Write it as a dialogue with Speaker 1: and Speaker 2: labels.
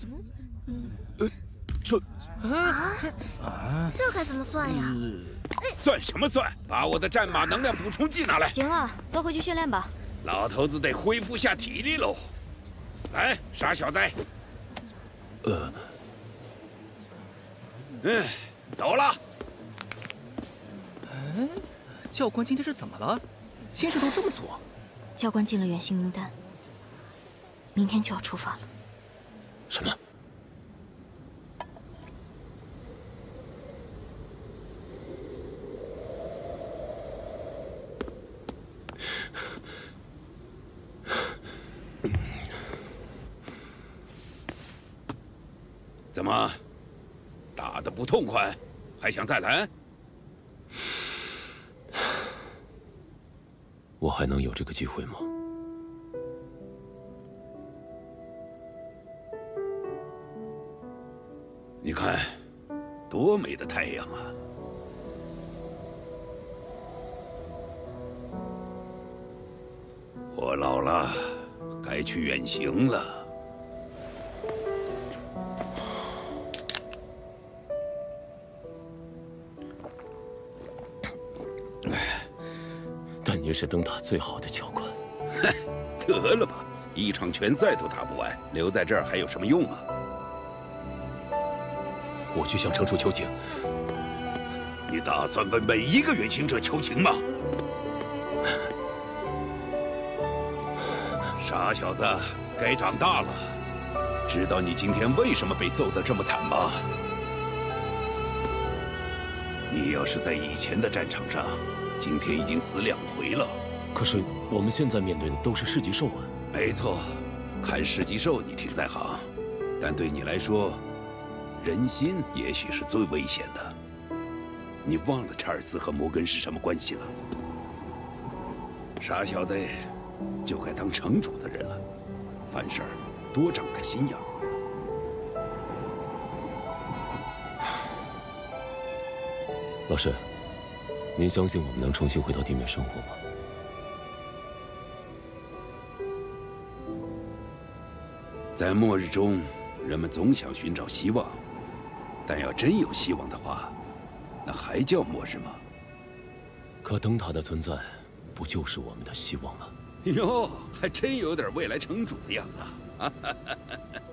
Speaker 1: 这该怎么算呀？
Speaker 2: 算什么算？把我的战马能量补充剂拿来。
Speaker 1: 行了，都回去训练吧。
Speaker 2: 老头子得恢复下体力喽。来，傻小子。走了。
Speaker 3: 教官今天是怎么了？心事都这么足。
Speaker 1: 教官进了远行名单，明天就要出发了。
Speaker 4: 什么？
Speaker 2: 怎么，打得不痛快，还想再来？
Speaker 4: 我还能有这个机会吗？
Speaker 2: 你看，多美的太阳啊！我老了，该去远行了。
Speaker 4: 但您是灯塔最好的教官。
Speaker 2: 哼，得了吧，一场拳赛都打不完，留在这儿还有什么用啊？
Speaker 4: 我去向城主求情。
Speaker 2: 你打算为每一个远行者求情吗？傻小子，该长大了。知道你今天为什么被揍得这么惨吗？你要是在以前的战场上，今天已经死2回了。
Speaker 4: 可是我们现在面对的都是市级兽啊。
Speaker 2: 没错，看市级兽你挺在行，但对你来说，人心也许是最危险的。你忘了查尔斯和摩根是什么关系了？傻小子，就该当城主的人了，凡事多长点心眼儿。
Speaker 4: 老师，您相信我们能重新回到地面生活吗？
Speaker 2: 在末日中，人们总想寻找希望，但要真有希望的话，那还叫末日吗？
Speaker 4: 可灯塔的存在，不就是我们的希望吗？
Speaker 2: 哟，还真有点未来城主的样子啊！